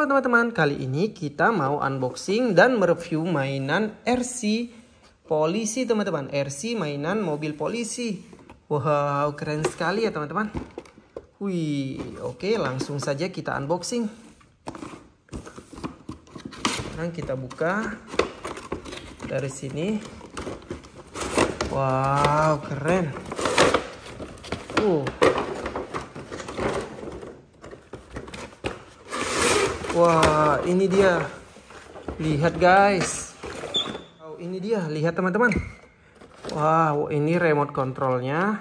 Halo teman-teman, kali ini kita mau unboxing dan mereview mainan RC polisi teman-teman. RC mainan mobil polisi. Wow, keren sekali ya teman-teman. Wih, oke, langsung saja kita unboxing. Sekarang kita buka dari sini. Wow, keren. Wah, ini dia. Lihat guys. Oh, ini dia. Lihat teman-teman. Wow, ini remote controlnya.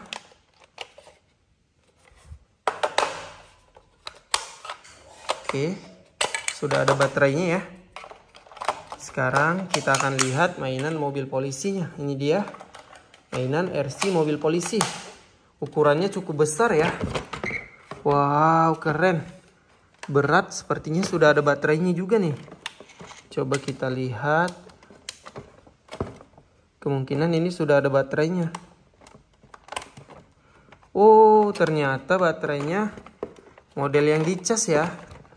Oke, sudah ada baterainya ya. Sekarang kita akan lihat mainan mobil polisinya. Ini dia. Mainan RC mobil polisi. Ukurannya cukup besar ya. Wow, keren. Berat, sepertinya sudah ada baterainya juga nih. Coba kita lihat. Kemungkinan ini sudah ada baterainya. Oh, ternyata baterainya model yang dicas ya.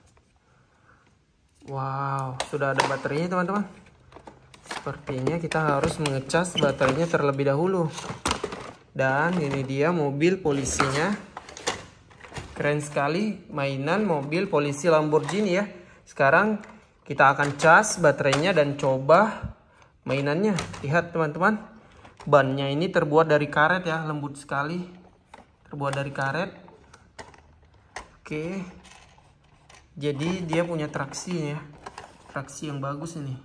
Wow, sudah ada baterainya teman-teman. Sepertinya kita harus mengecas baterainya terlebih dahulu. Dan ini dia mobil polisinya. Keren sekali, mainan mobil polisi Lamborghini ya. Sekarang kita akan cas baterainya dan coba mainannya. Lihat teman-teman, bannya ini terbuat dari karet ya, lembut sekali. Terbuat dari karet. Oke. Jadi dia punya traksi ya. Traksi yang bagus ini.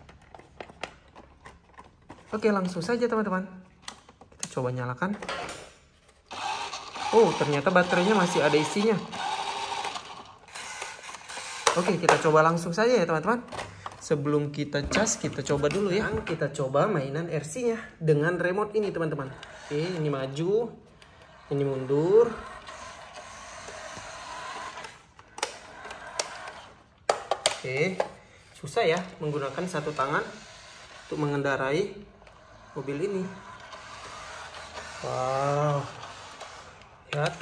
Oke, langsung saja teman-teman. Kita coba nyalakan. Oh, ternyata baterainya masih ada isinya. Oke, kita coba langsung saja ya teman-teman. Sebelum kita cas, kita coba dulu ya. Kita coba mainan RC-nya dengan remote ini teman-teman. Oke, ini maju. Ini mundur. Oke, susah ya menggunakan satu tangan untuk mengendarai mobil ini. Wow. Lihat.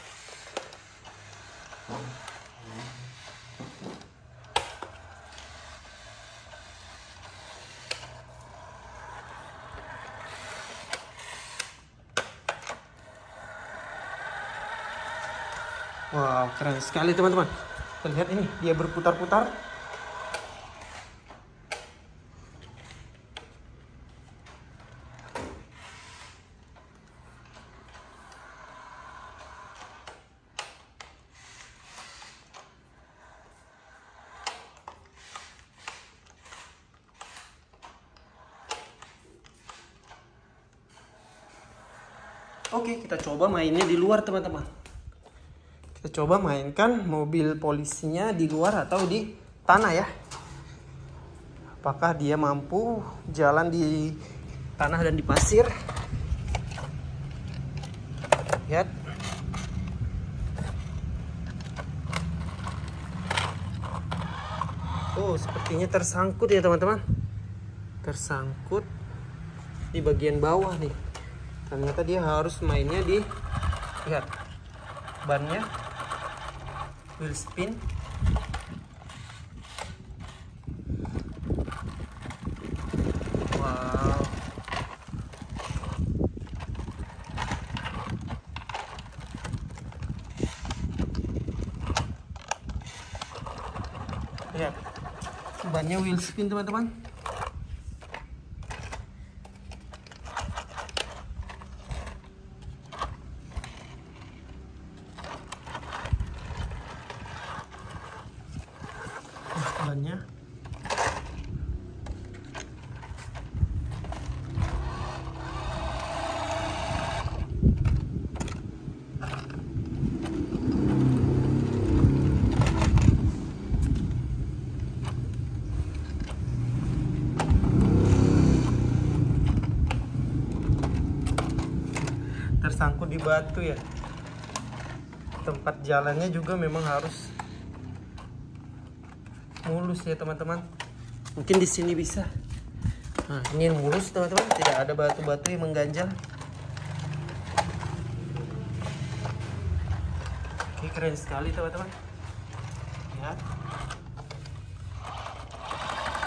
Wow, keren sekali teman-teman. Lihat ini, dia berputar-putar. Oke, kita coba mainnya di luar teman-teman. Kita coba mainkan mobil polisinya di luar atau di tanah ya. Apakah dia mampu jalan di tanah dan di pasir? Lihat. Oh, sepertinya tersangkut ya teman-teman. Tersangkut di bagian bawah nih. Ternyata dia harus mainnya di, lihat, bannya wheel spin. Wow. Lihat, bannya wheel spin teman-teman. Bannya tersangkut di batu ya. Tempat jalannya juga memang harus mulus ya teman-teman. Mungkin di sini bisa. Nah, ini yang mulus teman-teman, tidak ada batu-batu yang mengganjal. Oke, keren sekali teman-teman. Lihat.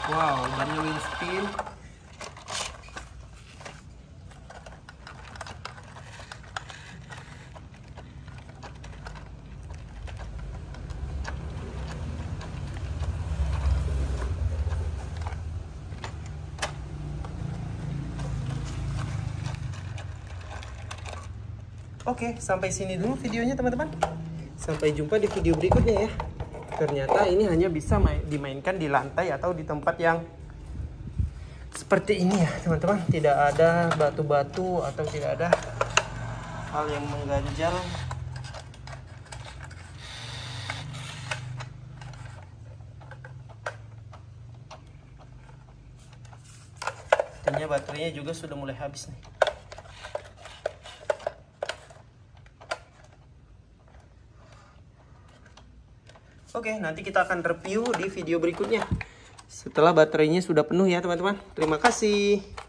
Wow, bannya wheel spin. Oke, sampai sini dulu videonya teman-teman. Sampai jumpa di video berikutnya ya. Ternyata ini hanya bisa dimainkan di lantai atau di tempat yang seperti ini ya teman-teman. Tidak ada batu-batu atau tidak ada hal yang mengganjal. Artinya baterainya juga sudah mulai habis nih. Oke, nanti kita akan review di video berikutnya setelah baterainya sudah penuh ya teman-teman. Terima kasih.